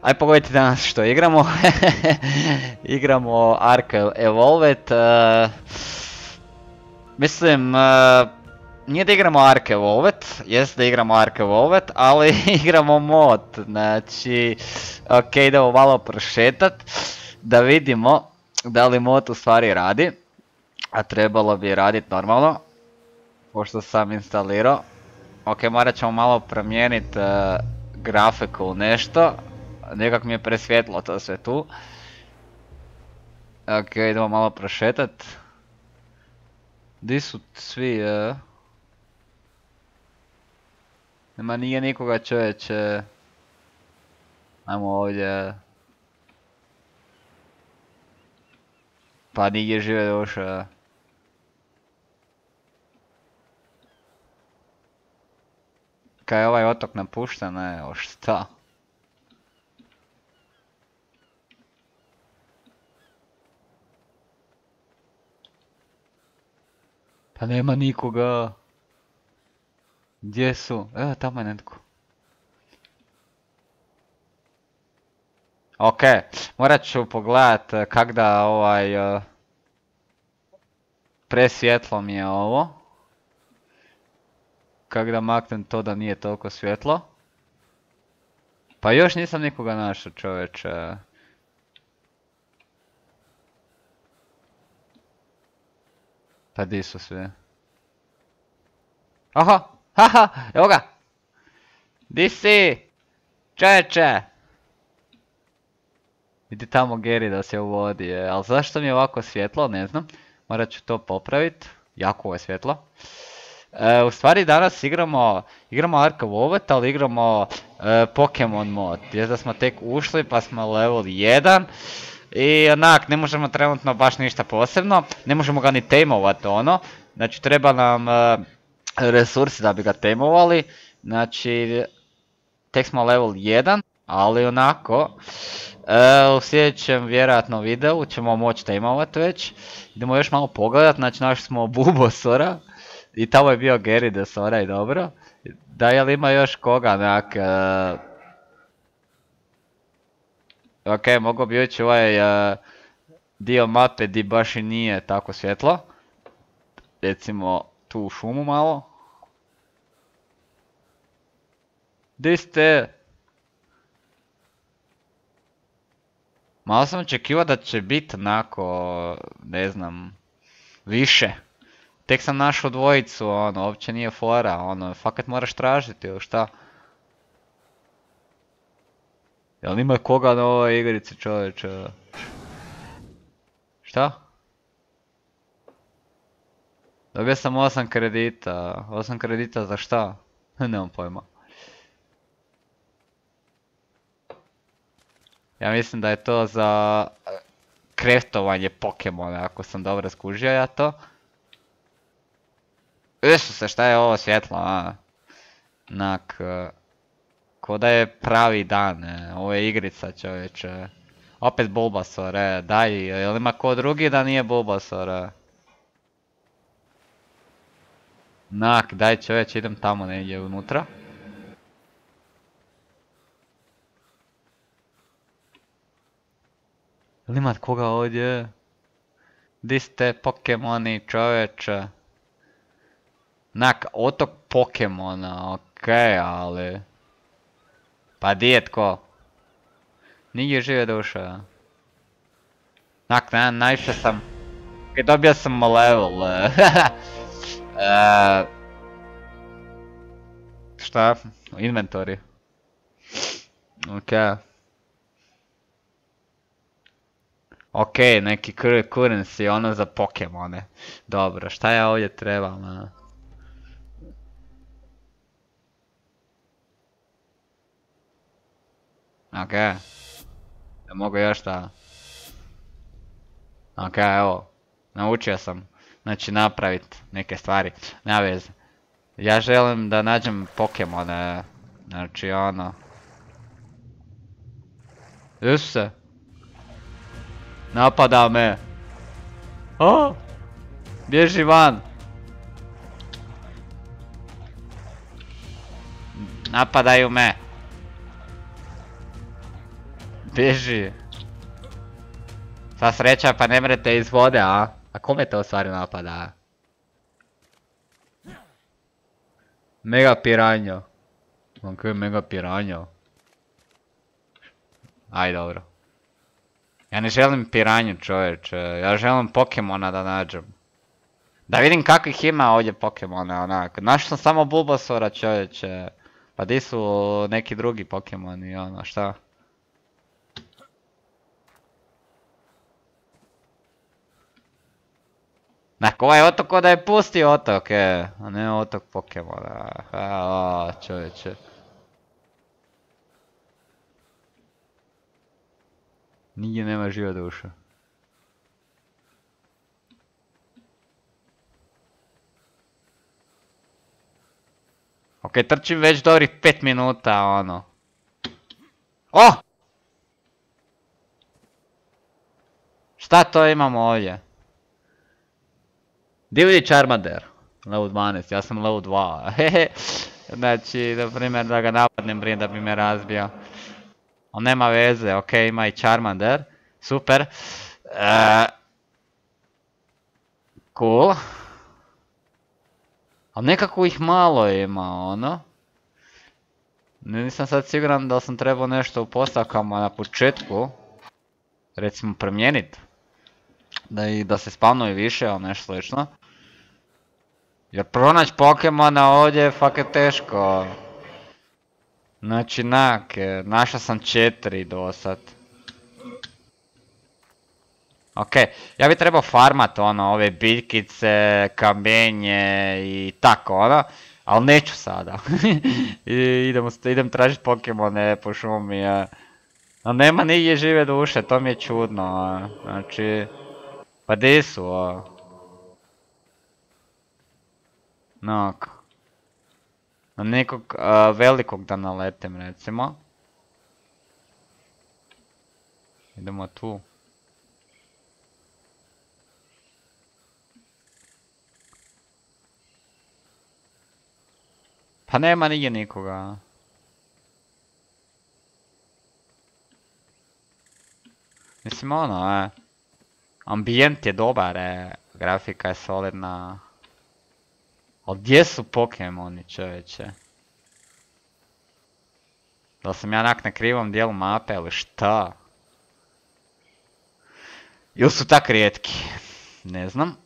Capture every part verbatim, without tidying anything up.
Aj pogledajte danas što igramo. Igramo Ark Evolved. Uh, mislim, uh, nije da igramo Ark Evolved, jest da igramo Ark Evolved, ali igramo mod. Znači, ok, idemo malo prošetat da vidimo da li mod u stvari radi. A trebalo bi radit normalno, pošto sam instalirao. Ok, morat ćemo malo promijeniti uh, grafiku nešto. Nekak mi je presvjetlo to sve tu. Ok, idemo malo prošetat. Di su svi? Uh... Nema nije nikoga, čovječe. Ajmo ovdje. Pa nigdje žive duša. Kaj je ovaj otok napušten, evo šta? Pa nema nikoga. Gdje su? Evo tamo je netko. Ok, morat ću pogledat kak da ovaj... Uh, presvjetlo mi je ovo. Kak da maknem to da nije toliko svjetlo. Pa još nisam nikoga našao, čovječe. Pa di su svi? Aha, haha, evo ga! Di si? Čovječe! Vidi tamo Geri da se uvodi, je. Ali zašto mi je ovako svjetlo, ne znam. Morat ću to popravit. Jako ovo je svjetlo. E, u stvari danas igramo, igramo Ark Evolved, ali igramo e, Pokemon mod. Jest da smo tek ušli pa smo level jedan. I onak, ne možemo trenutno baš ništa posebno. Ne možemo ga ni tameovat ono. Znači treba nam e, resursi da bi ga tameovali. Znači, tek smo level jedan, ali onako. E, u sljedećem vjerojatno videu ćemo moći tameovat već. Idemo još malo pogledat, znači našli smo Bulbosora. I tamo je bio Gyarados, i dobro. Da, jel ima još koga onak... Uh... Ok, mogu bi ući ovaj uh, dio mape di baš i nije tako svjetlo. Recimo tu u šumu malo. Di ste? Malo sam očekivao da će biti onako, ne znam, više. Tek sam našao dvojicu, ono, uopće nije fora, ono, fakat moraš tražiti ili šta? Jel ima koga na ovoj igrici, čovječe? Šta? Dobio sam osam kredita, osam kredita za šta? Nemam pojma. Ja mislim da je to za kreftovanje Pokemona, ako sam dobro skužio ja to. Isuse, šta je ovo svjetlo, a? Onak, ko da je pravi dan, e. Ovo je igrica, čovječe. Opet Bulbasaur, e, daj, jel ima ko drugi da nije Bulbasaur, e? Onak, daj čovječe, idem tamo negdje unutra. Jel ima koga ovdje? Di ste Pokemoni, čovječe? Onak, otok Pokemona, okej, ali... Pa di je tko? Nigdje žive duša. Onak, na, najviše sam... Ok, dobio sam level. uh, šta? Inventory. Okej. Ok, neki currency, ono za Pokemone. Dobro, šta ja ovdje trebam? A? Ok. Ne mogu još šta? Ok, evo. Naučio sam. Znači napravit neke stvari. Nema veze. Ja želim da nađem Pokemone. Znači ono... Isuse. Napada me. O! Bježi van. Napadaju me. Bježi. Sva sreća pa ne mrete iz vode, a? A kome to u stvari napada? Mega piranjo. Ok, mega piranjo. Aj dobro. Ja ne želim piranju čovječe, ja želim Pokemona da nađem. Da vidim kakvih ima ovdje Pokemona onak. Našao sam samo Bulbasaura čovječe. Pa di su neki drugi Pokemoni ono šta? Nak, ovaj otok ko da je pusti otok, e, a ne otok Pokemona, a čovječe. Nigdje nema živa duša. Ok, trčim već dobrih pet minuta, ono. O! Šta to imamo ovdje? Divlji Charmander, level dvanaest, ja sam level dva, hehe. Znači, na primjer da ga napadnem prije da bi me razbio. On nema veze, ok, ima i Charmander, super. Uh, cool. Ali nekako ih malo ima, ono. Nisam sad siguran da sam trebao nešto u postavkama na početku. Recimo promijeniti. Da, i, da se spavnuje više, ali nešto slično. Jer pronaći Pokemona ovdje je fakat teško. Znači nak, našao sam četiri do sad. Ok, ja bi trebao farmat ono, ove biljkice, kamenje i tako ono. Ali neću sada. I, idemo, idem tražiti Pokemone po šumi. A nema nigdje žive duše, to mi je čudno. Znači, pa di su? Nok. Na nekog uh, velikog da naletem recimo. Idemo tu. Pa nema nigdje nikoga. Mislim ono, e. Ambijent je dobar, e. Grafika je solidna. Ali gdje su Pokemoni čovječe? Da sam ja onak na krivom dijelu mape ili šta? Ili su tak rijetki? Ne znam.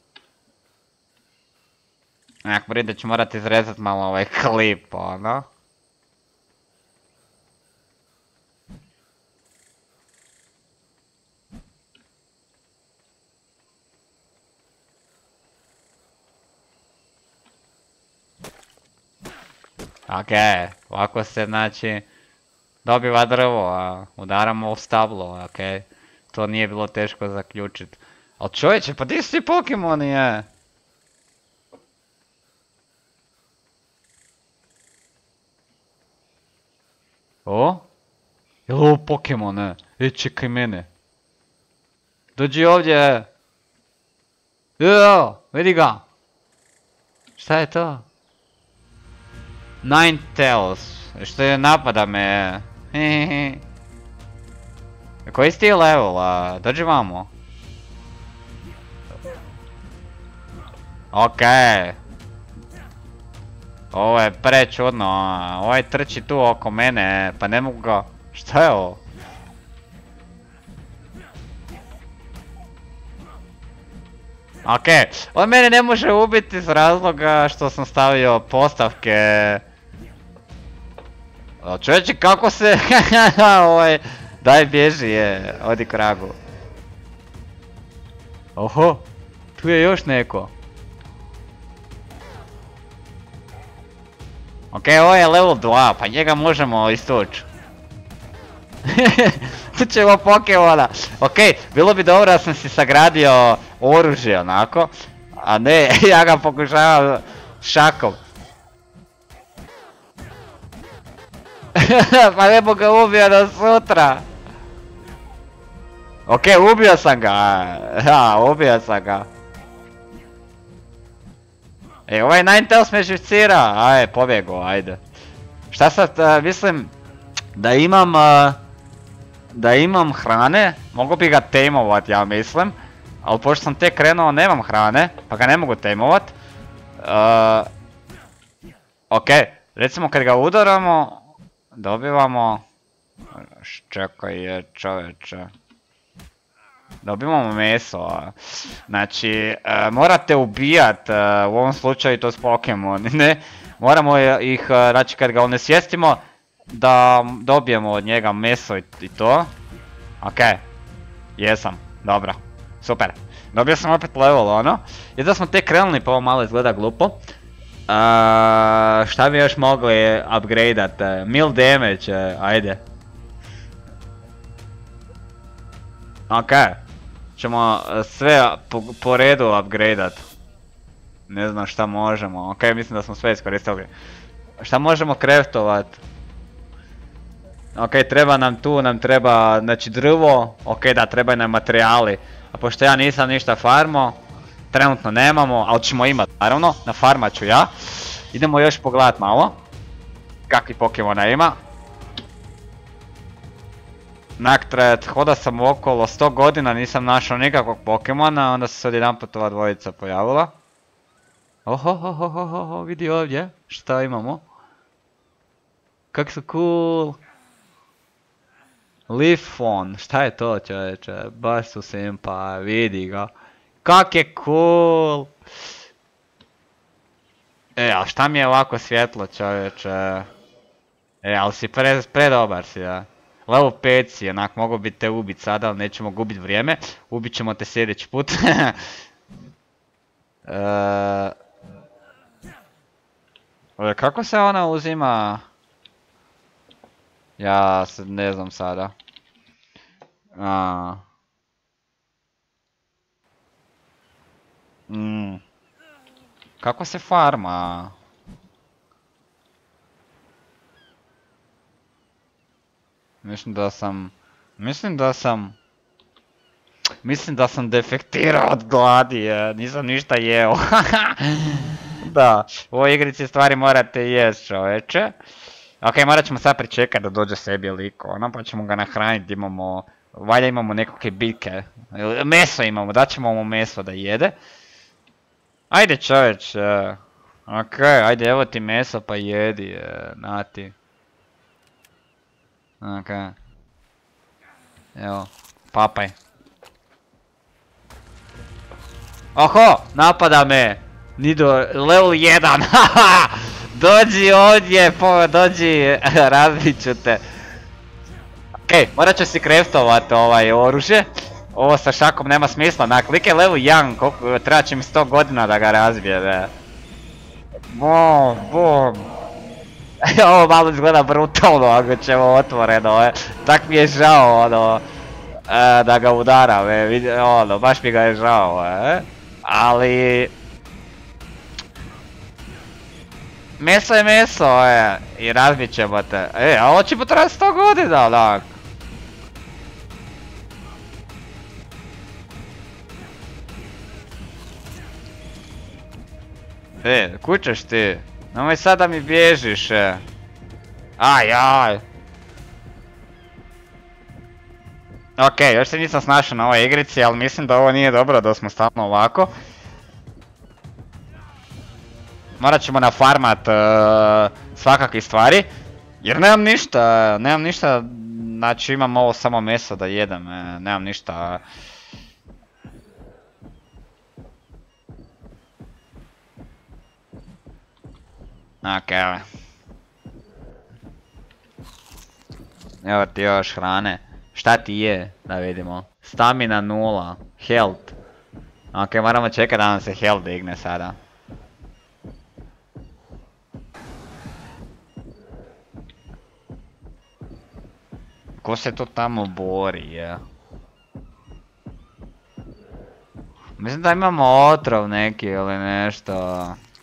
Onak prije da ću morat izrezat malo ovaj klip, ono. Ok, ovako se znači dobiva drvo, a udaramo u stablo, ok. To nije bilo teško zaključit. Ali čovječe, pa di su ti Pokemoni, je? O? Je li ovo Pokemon, ne? E, čekaj mene. Dođi ovdje. Evo, vidi ga. Šta je to? Ninetales. Što je napada me. Hehehe. Koji si ti level, a? Dođi vamo. Okej. Ovo je prečudno, ovaj trči tu oko mene, pa ne mogu ga... Šta je ovo? Okej, on mene ne može ubiti iz razloga što sam stavio postavke... Čovječe, kako se... Ovaj... Daj bježi je, odi kragu. Oho, tu je još neko. Ok, ovo je level dva, pa njega možemo istući. Tu ćemo Pokemona. Ok, bilo bi dobro da sam si sagradio oružje onako. A ne, ja ga pokušavam šakom. Pa ne mogu ga ubio do sutra. Ok, ubio sam ga. Ha, ubio sam ga. E, ovaj Ninetales me živcira, aj, pobjego, ajde. Šta sad, uh, mislim da imam uh, da imam hrane, mogu bi ga tameovat, ja mislim. Ali pošto sam tek krenuo, nemam hrane, pa ga ne mogu tameovat. Uh, ok, recimo kad ga udaramo, dobivamo... Čekaj je čoveče. Dobivamo meso. Znači, uh, morate ubijat, uh, u ovom slučaju to s Pokemon, ne? Moramo ih, uh, znači kad ga onesvijestimo, da dobijemo od njega meso i, i to. Ok, jesam, dobro, super. Dobio sam opet level ono. I da smo tek krenuli pa ovo malo izgleda glupo. Uh, šta bi još mogli upgradeat? Uh, Mill damage, uh, ajde. Ok, ćemo sve po, po redu upgradeat. Ne znam šta možemo, ok, mislim da smo sve iskoristili. Šta možemo craftovat? Ok, treba nam tu, nam treba, znači drvo, ok da, trebaju nam materijali. A pošto ja nisam ništa farmo, trenutno nemamo, ali ćemo imat naravno, na farmat ću ja. Idemo još pogledat malo, kakvi Pokemona ima. Naktrat, hoda sam okolo sto godina, nisam našao nikakvog Pokemona, onda se odjedanput ova dvojica pojavila. Ohohohohoho, vidi ovdje, šta imamo? Kak su cool! Leafon, šta je to čovječe, baš su simpa, vidi ga. Kak je cool! E, a šta mi je ovako svjetlo čovječe? E, ali si pre, predobar si, ja. Level pet si, onak mogu bi te ubit sada, ali nećemo gubit vrijeme. Ubit ćemo te sljedeći put. e, kako se ona uzima? Ja ne znam sada. A. Mm. Kako se farma? Mislim da sam... Mislim da sam... Mislim da sam defektirao od gladi, je. Nisam ništa jeo. Da, u ovoj igrici stvari morate jest čoveče. Ok, morat ćemo sad pričekati da dođe sebi liko, ono, pa ćemo ga nahraniti, imamo... Valjda imamo nekakve biljke. Meso imamo, daćemo mu meso da jede. Ajde čoveč, uh, ok, ajde evo ti meso pa jedi, uh, nati. Ok. Evo, papaj. Oho, napada me! Nido, level jedan, haha! Dođi ovdje, po, dođi, razbit ću te. Okej, okay, morat ću si craftovat ovaj oružje. Ovo sa šakom nema smisla, na klik je level jedan, koliko treba će mi sto godina da ga razbije, be. Bom, bom. Ovo malo izgleda brutalno ako ćemo otvoreno, e. Tak mi je žao, ono, e, da ga udara, be, vidi, ono, baš mi ga je žao, e. Ali... Meso je meso, e, i razbit ćemo te. E, a ovo će potrajati sto godina, onak. E, kućeš ti? Nemoj sad da mi bježiš, e. Aj, aj. Ok, još se nisam snašao na ovoj igrici, ali mislim da ovo nije dobro da smo stalno ovako. Morat ćemo nafarmat uh, svakakve stvari. Jer nemam ništa, nemam ništa, znači imam ovo samo meso da jedem, e, nemam ništa. Ok, evo. Evo ti još hrane. Šta ti je, da vidimo. Stamina nula, health. Ok, moramo čekati da nam se health digne sada. Ko se to tamo bori, je? Mislim da imamo otrov neki ili nešto.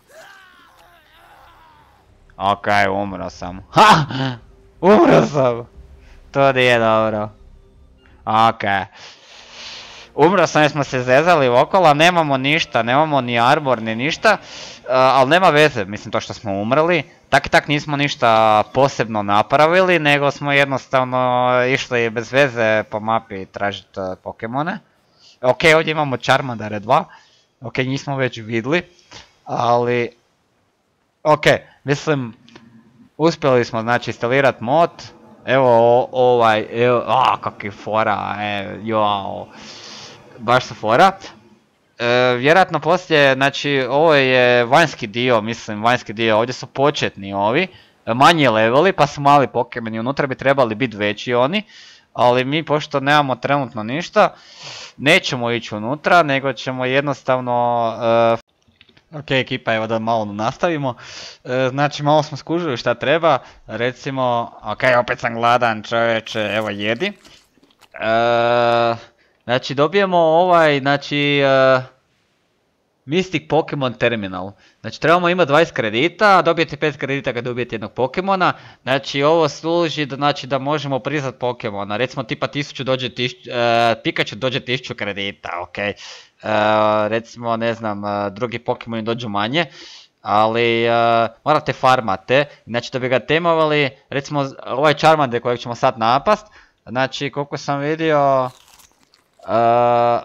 Ok, umro sam. Ha! Umro sam! To nije dobro. Ok. Umro sam jer smo se zezali okolo, nemamo ništa, nemamo ni arbor ni ništa, ali nema veze, mislim to što smo umrli. Tak i tak nismo ništa posebno napravili, nego smo jednostavno išli bez veze po mapi tražiti Pokemone. Ok, ovdje imamo Charmandere dva, ok, njih smo već vidjeli, ali... Ok, mislim, uspjeli smo znači instalirati mod, evo ovaj, evo, a kakvi fora, e, jao, baš su fora. E, vjerojatno poslije, znači ovo je vanjski dio, mislim vanjski dio, ovdje su početni ovi, manji leveli pa su mali Pokemoni, unutra bi trebali biti veći oni, ali mi pošto nemamo trenutno ništa, nećemo ići unutra, nego ćemo jednostavno... E, Ok ekipa, evo da malo nastavimo, e, znači malo smo skužili šta treba, recimo, ok opet sam gladan čovječe, evo jedi. E, znači dobijemo ovaj, znači, e, Mystic Pokemon Terminal, znači trebamo imati dvadeset kredita, dobijete pet kredita kad dobijete jednog Pokemona, znači ovo služi da, znači, da možemo priznat Pokemona, recimo tipa tisuću dođe tisuću, e, Pikachu dođe tisuću kredita, ok. Uh, recimo ne znam, uh, drugi Pokemoni dođu manje, ali uh, morate farmate, znači da bi ga temovali, recimo ovaj Charmander kojeg ćemo sad napast, znači koliko sam vidio, uh,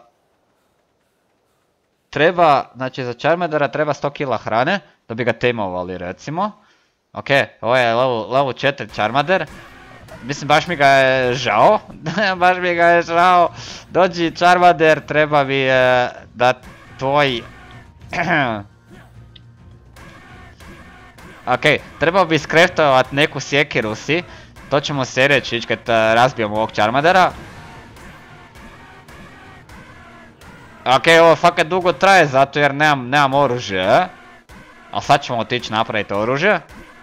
treba, znači za Charmandera treba sto kila hrane, da bi ga temovali recimo, ok, ovo je level, level četiri Charmander. Mislim, baš mi ga je žao, baš mi ga je žao, dođi Charmander, treba mi e, da tvoj... Ok, trebao bi skreftovat neku sjekiru si, to ćemo se reći ići kad razbijemo ovog Charmandera. Ok, ovo fakat dugo traje zato jer nemam, nemam oružje, eh? Ali sad ćemo otići napraviti oružje.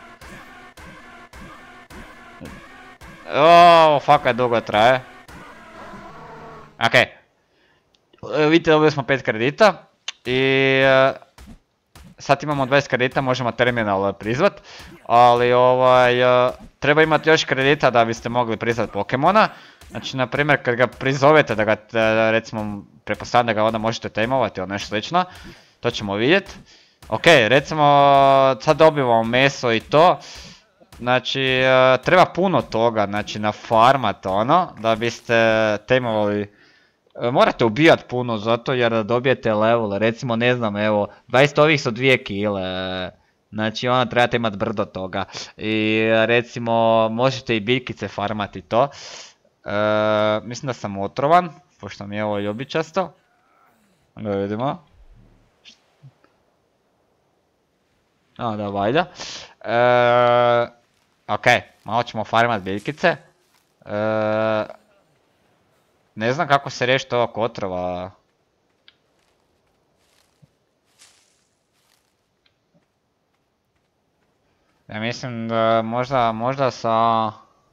Oooo, fakat dugo traje. Ok. Vidite, dobili smo pet kredita. I... sad imamo dvadeset kredita, možemo terminal prizvat. Ali ovaj... treba imati još kredita da biste mogli prizvat Pokemona. Znači, na primjer, kad ga prizovete da ga, recimo, pretpostavljam da ga onda možete temovati ili nešto slično. To ćemo vidjeti. Ok, recimo, sad dobivamo meso i to. Znači, uh, treba puno toga, znači na farmat ono, da biste temovali, uh, morate ubijat puno zato jer da dobijete level, recimo ne znam, evo, dvadeset ovih su dvije kile, znači ono trebate imat brdo toga i recimo možete i biljkice farmati to, uh, mislim da sam otrovan, pošto mi je ovo ljubičasto, da vidimo, a da vajda. Uh, Ok, malo ćemo farmat biljkice. E, ne znam kako se riješiti ovog otrova. Ja mislim da možda, možda sa...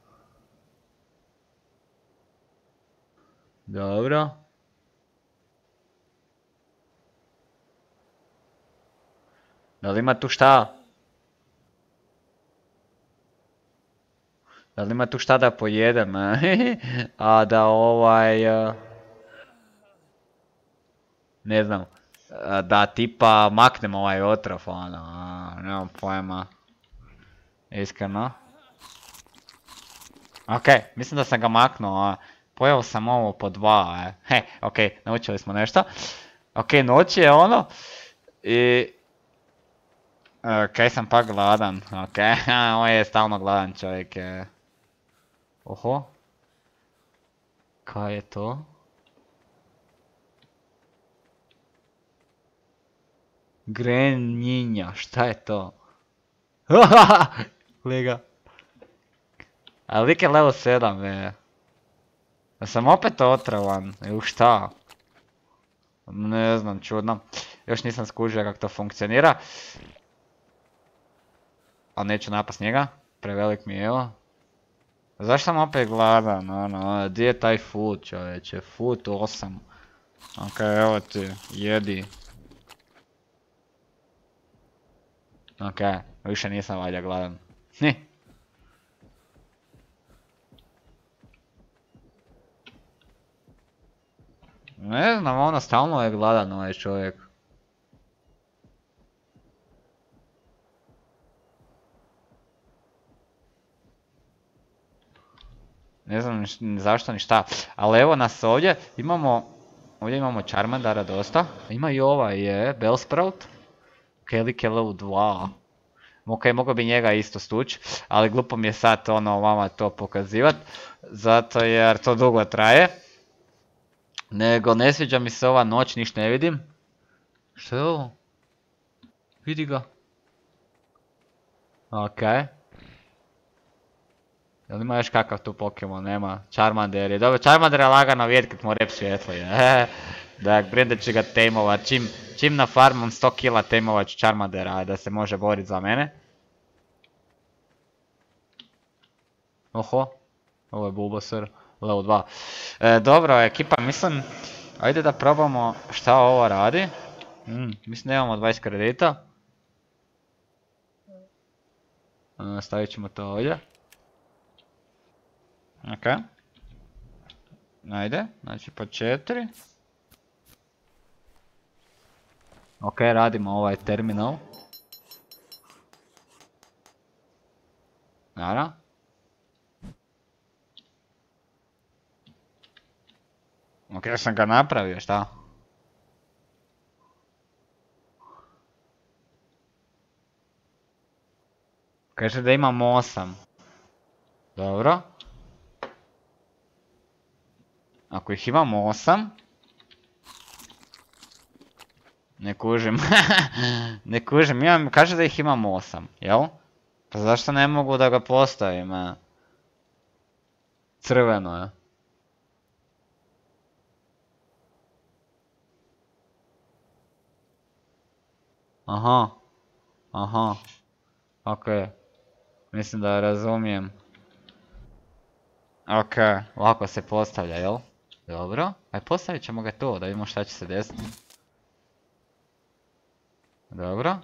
Dobro. Da li ima tu šta? Da li ima tu šta da pojedem, a da ovaj... Ne znam, da tipa maknem ovaj otrov, ono, nemam pojma. Iskreno. Ok, mislim da sam ga maknuo, pojeo sam ovo po dva, e. He, ok, naučili smo nešto. Ok, noć je ono, i... Ok, sam pa gladan, ok, ovo je stalno gladan čovjek. Oho. Kaj je to? Grenjinja, šta je to? Liga. A lik je level sedam, je. Ja sam opet otrovan, ili šta? Ne znam, čudno. Još nisam skužio kako to funkcionira. Ali neću napast njega, prevelik mi je evo. Zašto sam opet gladan, ono, gdje je taj food čovječe, food osam. Ok, evo ti, jedi. Ok, više nisam valjda gladan. Ni. Ne znam, ono, stalno je gladan ovaj čovjek. Ne znam ni zašto ni šta, ali evo nas ovdje, imamo, ovdje imamo Charmandera dosta, ima i ovaj je, Bellsprout, Kelly Kellow dva, ok, mogao bi njega isto stuć, ali glupo mi je sad ono vama to pokazivat, zato jer to dugo traje, nego ne sviđa mi se ova noć, niš ne vidim, što je ovo? Vidi ga. Okej. Jel ima još kakav tu Pokemon? Nema. Charmander je. Dobro, Charmander je lagano vidjet kad mu rep svjetlo je. Dak, Brenda će ga tameovat. Čim, čim nafarmam sto kila tameovat ću Charmandera da se može borit za mene. Oho. Ovo je Bulbasaur. Level dva. E, dobro, ekipa, mislim... Ajde da probamo šta ovo radi. Mm, mislim da imamo dvadeset kredita. E, stavit ćemo to ovdje. Ok. Ajde, znači po četiri. Ok, radimo ovaj terminal. Naravno. Ok, sam ga napravio, šta? Kaže da imamo osam. Dobro. Ako ih imamo osam... Ne kužim. Ne kužim, imam, kaže da ih imamo osam, jel? Pa zašto ne mogu da ga postavim? A? Crveno je. Aha. Aha. Ok. Mislim da razumijem. Ok, lako se postavlja, jel? Dobro. Aj postavit ćemo ga tu, da vidimo šta će se desiti. Dobro.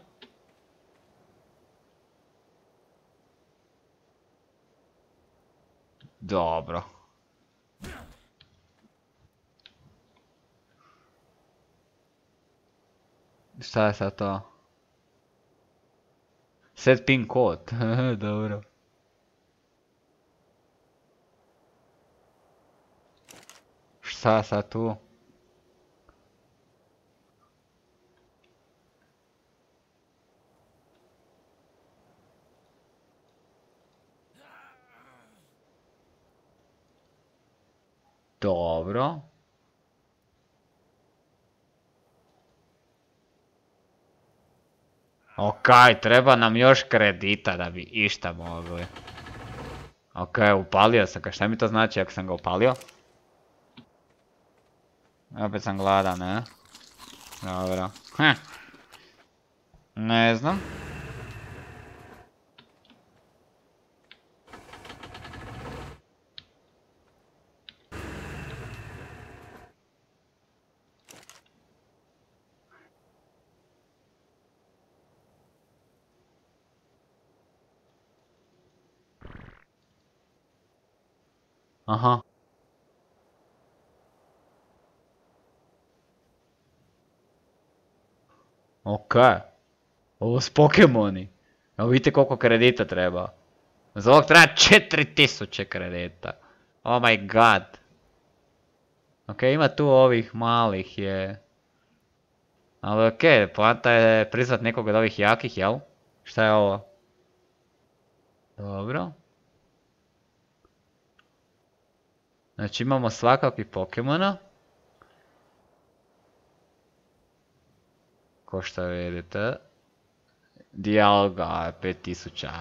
Dobro. Šta je sad to? Set pin kod. Dobro. Šta je sad tu? Dobro. Okej, treba nam još kredita da bi išta mogli. Okej, upalio sam ga, šta mi to znači ako sam ga upalio? Opet sam gladan, ne? Dobro. Hm. Ne znam. Aha. Okej. Ovo su Pokemoni. Evo vidite koliko kredita treba. Za ovog treba četiri tisuće kredita. Oh my god. Ok, ima tu ovih malih je. Ali ok, poanta je prizvat nekog od ovih jakih, jel? Šta je ovo? Dobro. Znači imamo svakakvih Pokemona. Ko što vidite. Dialga pet tisuća.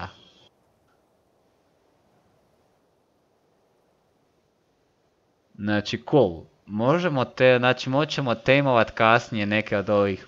Znači cool. Možemo te, znači moćemo tameovat kasnije neke od ovih.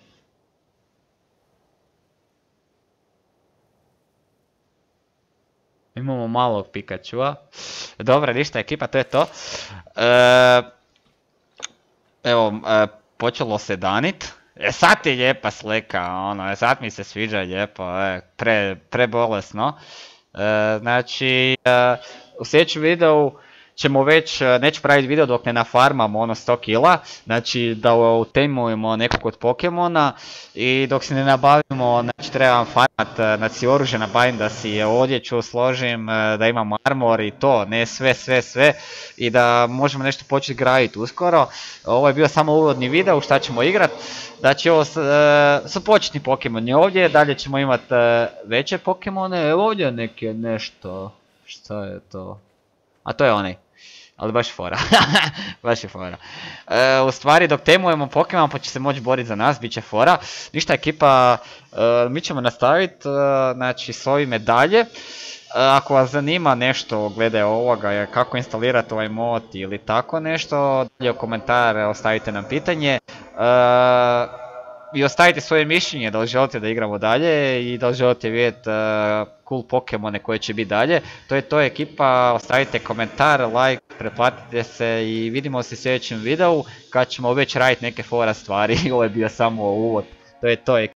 Imamo malog Pikachua. Dobro, ništa ekipa, to je to. E, evo, e, počelo se danit. E, sad je lijepa slika, ono, e, sad mi se sviđa lijepo, e, pre, prebolesno. E, znači, e, u sljedećem videu ćemo već, neću praviti video dok ne nafarmamo ono sto kila, znači da utemujemo nekog od Pokemona i dok se ne nabavimo, znači trebam farmat, znači oružje nabavim, da si odjeću složim, da imam armor i to, ne sve, sve, sve i da možemo nešto početi graditi uskoro. Ovo je bio samo uvodni video u šta ćemo igrat, znači ovo su početni Pokemoni ovdje, dalje ćemo imat veće Pokemone, evo ovdje neke nešto, šta je to? A to je onaj, ali baš fora, baš je fora. E, u stvari dok temujemo Pokemon pa će se moći boriti za nas, bit će fora. Ništa ekipa, e, mi ćemo nastaviti e, znači, s ovime dalje. E, ako vas zanima nešto glede ovoga, kako instalirati ovaj mod ili tako nešto, dalje u komentar ostavite nam pitanje. E, I ostavite svoje mišljenje da li želite da igramo dalje i da li želite vidjeti uh, cool Pokemone koje će biti dalje. To je to ekipa, ostavite komentar, like, pretplatite se i vidimo se u sljedećem videu kad ćemo već raditi neke fora stvari. Ovo je bio samo uvod. To je to ekipa.